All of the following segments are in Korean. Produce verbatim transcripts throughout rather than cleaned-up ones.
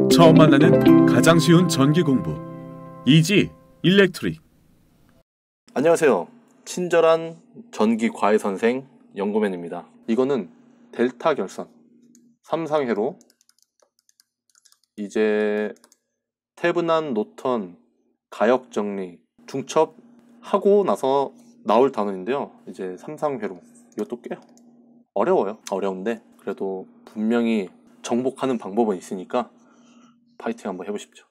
처음 만나는 가장 쉬운 전기 공부 이지 일렉트릭. 안녕하세요. 친절한 전기 과외 선생 연구맨입니다. 이거는 델타 결선 삼상회로 이제 테브난 노턴 가역 정리 중첩하고 나서 나올 단원인데요. 이제 삼상회로 이것도 꽤 어려워요. 어려운데 그래도 분명히 정복하는 방법은 있으니까 파이팅 한번 해보십시오.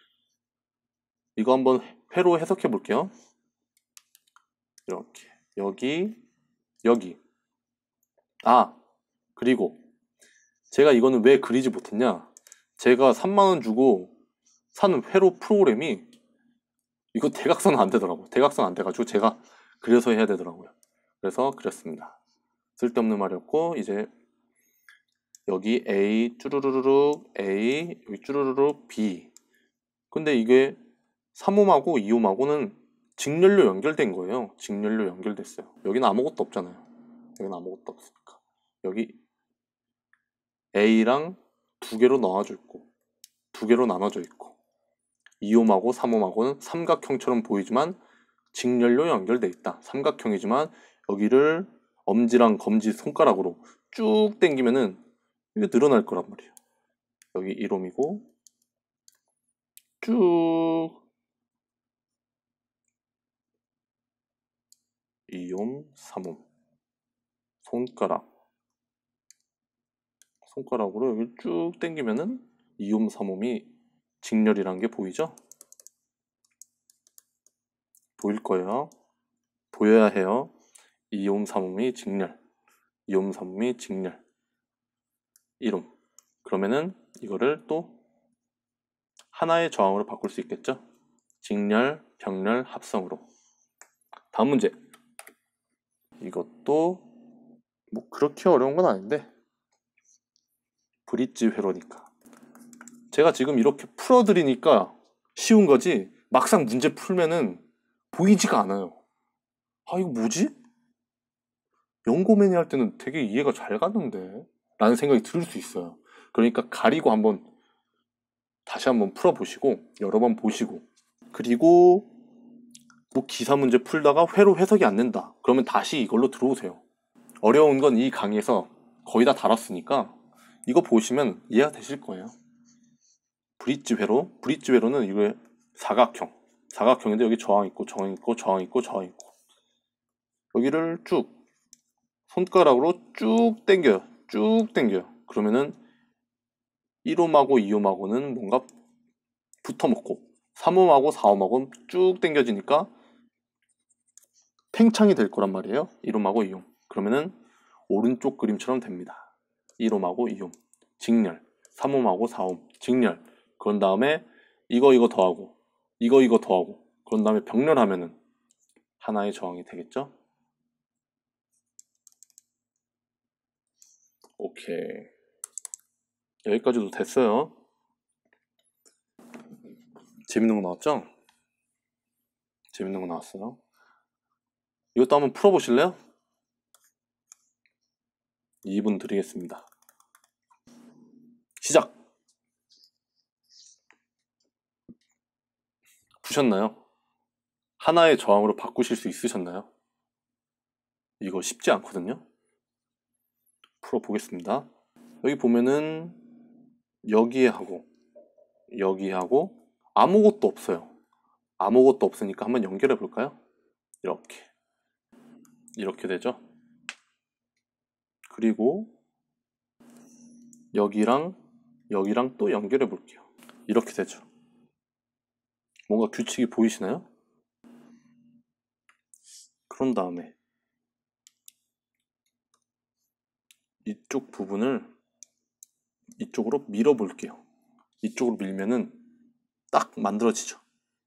이거 한번 회로 해석해 볼게요. 이렇게 여기 여기 아 그리고 제가 이거는 왜 그리지 못했냐, 제가 삼만 원 주고 사는 회로 프로그램이 이거 대각선은 안 되더라고. 대각선 안 돼가지고 제가 그려서 해야 되더라고요. 그래서 그렸습니다. 쓸데없는 말이었고, 이제 여기 A 쭈루루룩 A, 여기 쭈루루룩 B. 근데 이게 삼 옴하고 이 옴하고는 직렬로 연결된 거예요. 직렬로 연결됐어요. 여기는 아무것도 없잖아요. 여기는 아무것도 없으니까 여기 A랑 두 개로 나눠져 있고 두 개로 나눠져 있고 이 옴하고 삼 옴하고는 삼각형처럼 보이지만 직렬로 연결돼 있다. 삼각형이지만 여기를 엄지랑 검지 손가락으로 쭉 당기면은 이게 늘어날 거란 말이에요. 여기 일 옴이고 쭉 이 옴, 삼 옴 손가락 손가락으로 여기 쭉 당기면은 이 옴, 삼 옴이 직렬이란 게 보이죠? 보일 거예요. 보여야 해요. 이 옴, 삼 옴이 직렬, 이 옴, 삼 옴이 직렬, 일 옴. 그러면은 이거를 또 하나의 저항으로 바꿀 수 있겠죠? 직렬, 병렬, 합성으로. 다음 문제. 이것도 뭐 그렇게 어려운 건 아닌데 브릿지 회로니까 제가 지금 이렇게 풀어드리니까 쉬운 거지, 막상 문제 풀면은 보이지가 않아요. 아 이거 뭐지? 연고맨이 할 때는 되게 이해가 잘 갔는데 라는 생각이 들 수 있어요. 그러니까 가리고 한번 다시 한번 풀어보시고 여러 번 보시고, 그리고 뭐 기사 문제 풀다가 회로 해석이 안 된다 그러면 다시 이걸로 들어오세요. 어려운 건 이 강의에서 거의 다 다뤘으니까 이거 보시면 이해가 되실 거예요. 브릿지 회로, 브릿지 회로는 이거 사각형 사각형인데 여기 저항 있고 저항 있고 저항 있고 저항 있고 여기를 쭉 손가락으로 쭉 당겨요. 쭉 당겨요. 그러면은 일 옴하고 이 옴하고는 뭔가 붙어먹고 삼 옴하고 사 옴하고는 쭉 당겨지니까 팽창이 될 거란 말이에요. 일 옴하고 이 옴. 그러면은 오른쪽 그림처럼 됩니다. 일 옴하고 이 옴 직렬, 삼 옴하고 사 옴 직렬. 그런 다음에 이거 이거 더하고 이거 이거 더하고 그런 다음에 병렬하면은 하나의 저항이 되겠죠. 오케이, 여기까지도 됐어요. 재밌는 거 나왔죠? 재밌는 거 나왔어요. 이것도 한번 풀어보실래요? 이 분 드리겠습니다. 시작! 푸셨나요? 하나의 저항으로 바꾸실 수 있으셨나요? 이거 쉽지 않거든요. 풀어보겠습니다. 여기 보면은 여기에 하고 여기에 하고 아무것도 없어요. 아무것도 없으니까 한번 연결해 볼까요? 이렇게 이렇게 되죠. 그리고 여기랑 여기랑 또 연결해 볼게요. 이렇게 되죠. 뭔가 규칙이 보이시나요? 그런 다음에 이쪽 부분을 이쪽으로 밀어 볼게요. 이쪽으로 밀면은 딱 만들어지죠.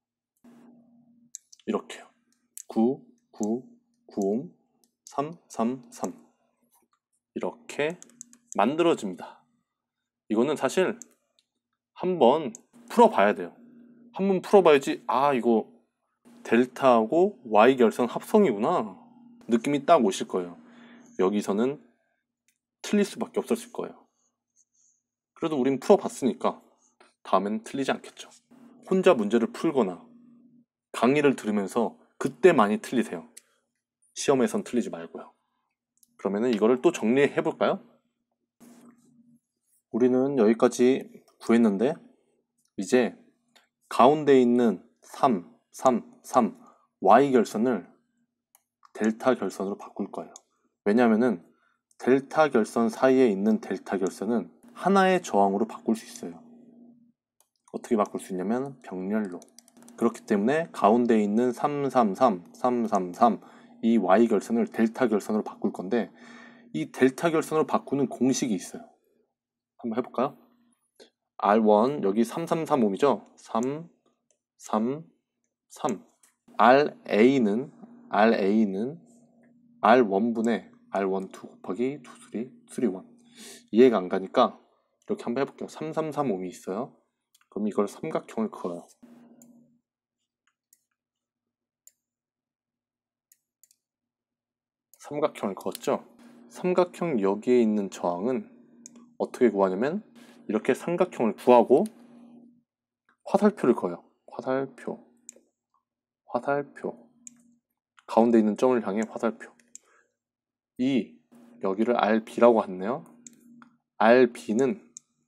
이렇게요. 구, 구, 구 옴, 삼, 삼, 삼 이렇게 만들어집니다. 이거는 사실 한번 풀어봐야 돼요. 한번 풀어봐야지 아 이거 델타하고 Y 결선 합성이구나 느낌이 딱 오실 거예요. 여기서는 틀릴 수밖에 없었을 거예요. 그래도 우린 풀어봤으니까 다음엔 틀리지 않겠죠. 혼자 문제를 풀거나 강의를 들으면서 그때 많이 틀리세요. 시험에선 틀리지 말고요. 그러면은 이거를 또 정리해 볼까요? 우리는 여기까지 구했는데 이제 가운데 있는 삼, 삼, 삼 와이 결선을 델타 결선으로 바꿀 거예요. 왜냐하면은 델타 결선 사이에 있는 델타 결선은 하나의 저항으로 바꿀 수 있어요. 어떻게 바꿀 수 있냐면 병렬로. 그렇기 때문에 가운데 있는 삼, 삼, 삼, 삼, 삼, 삼 이 와이 결선을 델타 결선으로 바꿀 건데 이 델타 결선으로 바꾸는 공식이 있어요. 한번 해볼까요? 알 원 여기 삼, 삼, 삼 옴이죠? 삼, 삼, 삼 알에이는 알에이는 알 원분의 알 원, 이 곱하기 이, 삼, 삼, 일 이해가 안 가니까 이렇게 한번 해볼게요. 삼, 삼, 삼 옴이 있어요. 그럼 이걸 삼각형을 그어요. 삼각형을 그었죠? 삼각형 여기에 있는 저항은 어떻게 구하냐면 이렇게 삼각형을 구하고 화살표를 그어요. 화살표 화살표 가운데 있는 점을 향해 화살표. 이 여기를 알비라고 했네요. 알비는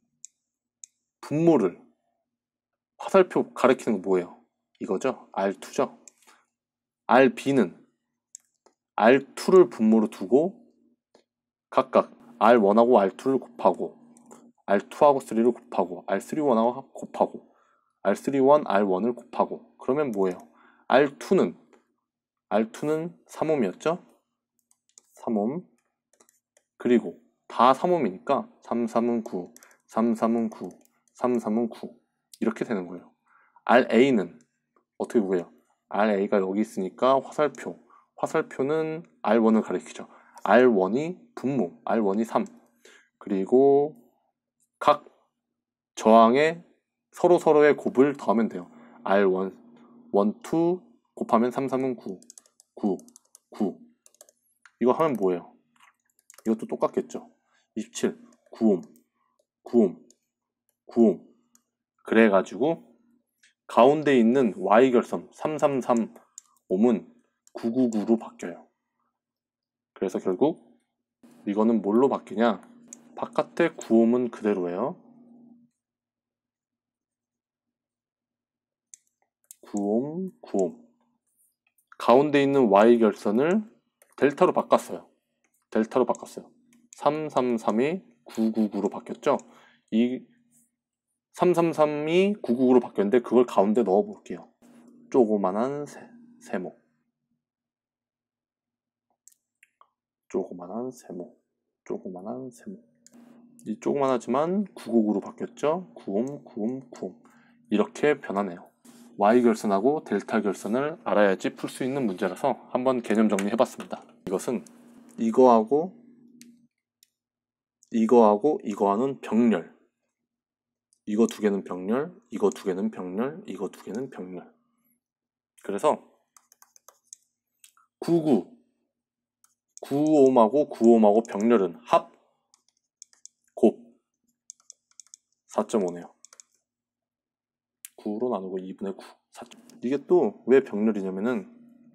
분모를 화살표 가리키는 거 뭐예요? 이거죠? 알 투죠? 알비는 알 투를 분모로 두고 각각 알 원하고 알 투를 곱하고 알 투하고 삼을 곱하고 알 쓰리 원하고 곱하고 알 쓰리 원, 알 원을 곱하고 그러면 뭐예요? 알 투는 알 투는 삼 옴이었죠? 삼 옴 그리고 다 삼 옴이니까 삼, 삼은 구, 삼, 삼은 구, 삼, 삼은 구 이렇게 되는 거예요. 알에이는 어떻게 구해요? 알에이가 여기 있으니까 화살표 화살표는 알 원을 가리키죠. 알 원이 분모, 알 원이 삼 그리고 각 저항에 서로 서로의 곱을 더하면 돼요. 알 원, 일, 이 곱하면 삼, 삼은 구, 구, 구 이거 하면 뭐예요? 이것도 똑같겠죠. 이십칠, 구 옴, 구 옴, 구 옴 그래가지고 가운데 있는 와이 결선 삼, 삼, 삼 옴은 구구구로 바뀌어요. 그래서 결국 이거는 뭘로 바뀌냐? 바깥에 구 옴은 그대로예요. 구 옴, 구 옴 가운데 있는 와이 결선을 델타로 바꿨어요. 델타로 바꿨어요. 삼, 삼, 삼이 구구구로 바뀌었죠? 이 삼, 삼, 삼이 구구구로 바뀌었는데 그걸 가운데 넣어 볼게요. 조그만한 세, 세모 조그만한 세모 조그만한 세모 이 조그만하지만 구구구로 바뀌었죠? 구 옴, 구 옴, 구 옴 이렇게 변하네요. 와이 결선하고 델타 결선을 알아야지 풀 수 있는 문제라서 한번 개념 정리해봤습니다. 이것은 이거하고 이거하고 이거하는 병렬 이거 두 개는 병렬 이거 두 개는 병렬 이거 두 개는 병렬 그래서 구구 구 옴하고 구 옴하고 병렬은 합 곱 사 점 오네요. 구로 나누고 이분의 구 사. 이게 또 왜 병렬이냐면은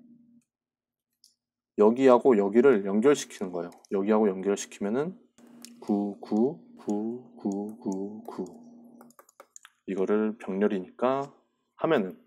여기하고 여기를 연결시키는 거예요. 여기하고 연결시키면은 구, 구, 구, 구, 구, 구 이거를 병렬이니까 하면은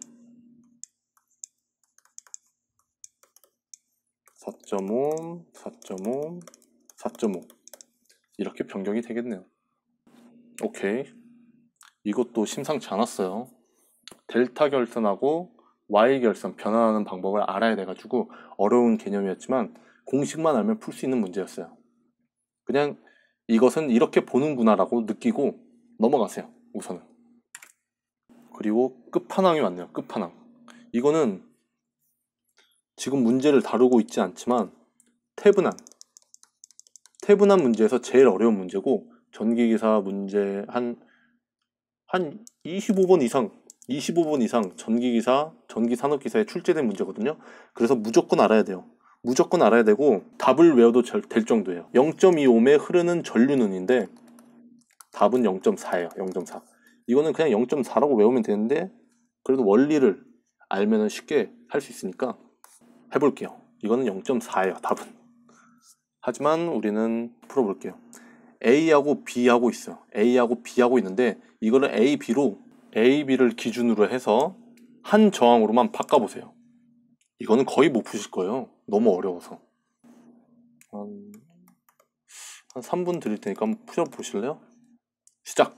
사 점 오, 사 점 오, 사 점 오 이렇게 변경이 되겠네요. 오케이. 이것도 심상치 않았어요. 델타 결선하고 와이 결선 변환하는 방법을 알아야 돼가지고 어려운 개념이었지만 공식만 알면 풀 수 있는 문제였어요. 그냥 이것은 이렇게 보는구나 라고 느끼고 넘어가세요. 우선은. 그리고 끝판왕이 왔네요. 끝판왕. 이거는 지금 문제를 다루고 있지 않지만 태분한 태분한 문제에서 제일 어려운 문제고 전기기사 문제 한 한 이십오 번 이상 이십오 번 이상 전기기사, 전기산업기사에 출제된 문제거든요. 그래서 무조건 알아야 돼요. 무조건 알아야 되고 답을 외워도 될 정도예요. 영 점 이 옴에 흐르는 전류는인데 답은 영 점 사예요. 영 점 사. 이거는 그냥 영 점 사라고 외우면 되는데 그래도 원리를 알면 쉽게 할 수 있으니까 해볼게요. 이거는 영 점 사예요, 답은. 하지만 우리는 풀어볼게요. A하고 B하고 있어요. A하고 B하고 있는데 이거를 A, B로 A, B를 기준으로 해서 한 저항으로만 바꿔보세요. 이거는 거의 못 푸실 거예요. 너무 어려워서. 한, 한 삼 분 드릴 테니까 한번 풀어보실래요? 시작!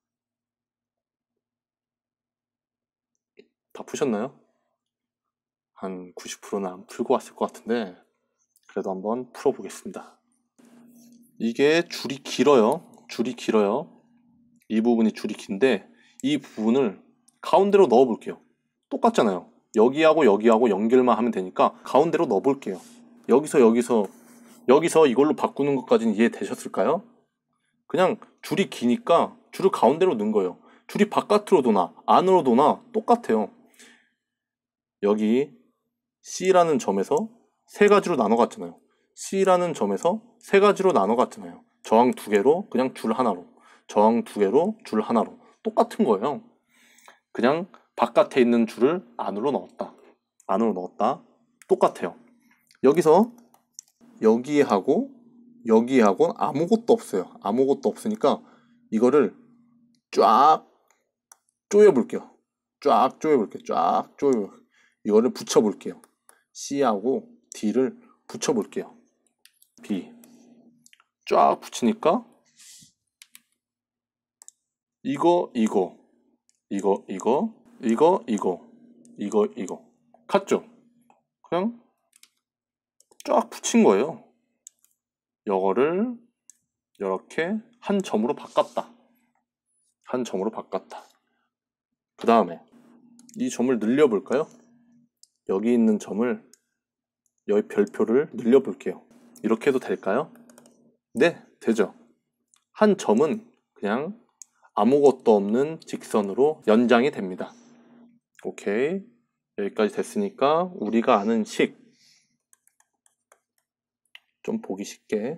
다 푸셨나요? 한 구십 퍼센트는 안 풀고 왔을 것 같은데 그래도 한번 풀어보겠습니다. 이게 줄이 길어요. 줄이 길어요. 이 부분이 줄이 긴데 이 부분을 가운데로 넣어 볼게요. 똑같잖아요. 여기하고 여기하고 연결만 하면 되니까 가운데로 넣어 볼게요. 여기서 여기서 여기서 이걸로 바꾸는 것까지는 이해되셨을까요? 그냥 줄이 기니까 줄을 가운데로 넣은 거예요. 줄이 바깥으로 도나 안으로 도나 똑같아요. 여기 C라는 점에서 세 가지로 나눠 갔잖아요. C라는 점에서 세 가지로 나눠 갔잖아요. 저항 두 개로 그냥 줄 하나로, 저항 두 개로 줄 하나로 똑같은 거예요. 그냥 바깥에 있는 줄을 안으로 넣었다. 안으로 넣었다. 똑같아요. 여기서 여기하고 여기하고 아무것도 없어요. 아무것도 없으니까 이거를 쫙 조여 볼게요. 쫙 조여 볼게요. 쫙 조여. 이거를 붙여 볼게요. C하고 D를 붙여 볼게요. B 쫙 붙이니까 이거 이거 이거 이거 이거 이거 이거 이거 같죠? 그냥 쫙 붙인 거예요. 이거를 이렇게 한 점으로 바꿨다. 한 점으로 바꿨다. 그 다음에 이 점을 늘려 볼까요? 여기 있는 점을 여기 별표를 늘려 볼게요. 이렇게 해도 될까요? 네, 되죠. 한 점은 그냥 아무것도 없는 직선으로 연장이 됩니다. 오케이. 여기까지 됐으니까 우리가 아는 식 좀 보기 쉽게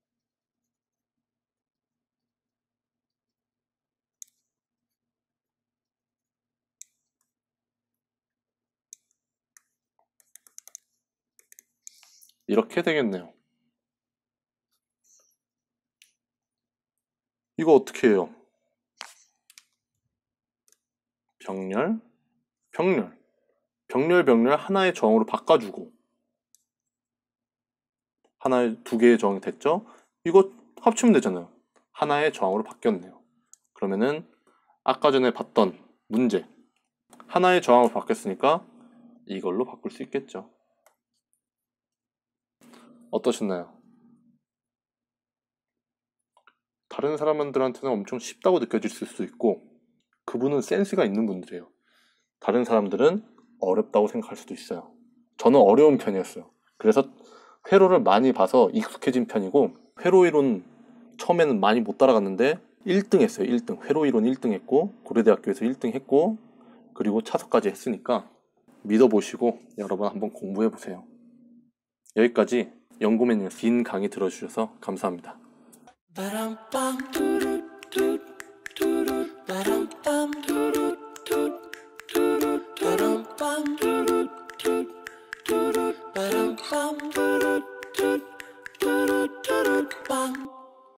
이렇게 되겠네요. 이거 어떻게 해요? 병렬, 병렬, 병렬, 병렬 하나의 저항으로 바꿔주고 하나의 두 개의 저항이 됐죠? 이거 합치면 되잖아요. 하나의 저항으로 바뀌었네요. 그러면은 아까 전에 봤던 문제 하나의 저항으로 바뀌었으니까 이걸로 바꿀 수 있겠죠. 어떠셨나요? 다른 사람들한테는 엄청 쉽다고 느껴질 수도 있고 그분은 센스가 있는 분들이에요. 다른 사람들은 어렵다고 생각할 수도 있어요. 저는 어려운 편이었어요. 그래서 회로를 많이 봐서 익숙해진 편이고 회로 이론 처음에는 많이 못 따라갔는데 일 등 했어요. 일 등. 회로 이론 일 등 했고 고려대학교에서 일 등 했고 그리고 차석까지 했으니까 믿어보시고 여러분 한번 공부해보세요. 여기까지 연구맨이었어요. 긴 강의 들어주셔서 감사합니다. Bum,